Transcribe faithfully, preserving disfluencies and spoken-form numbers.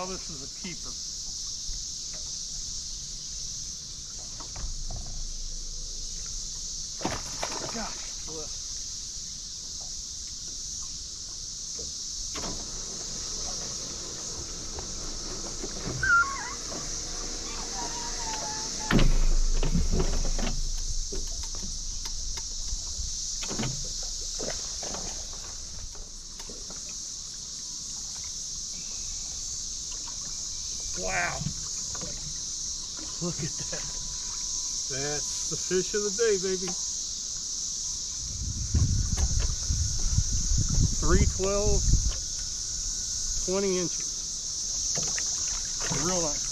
now this is a keeper. Gosh, look. Wow. Look at that. That's the fish of the day, baby. three twelve, twenty inches. Real nice.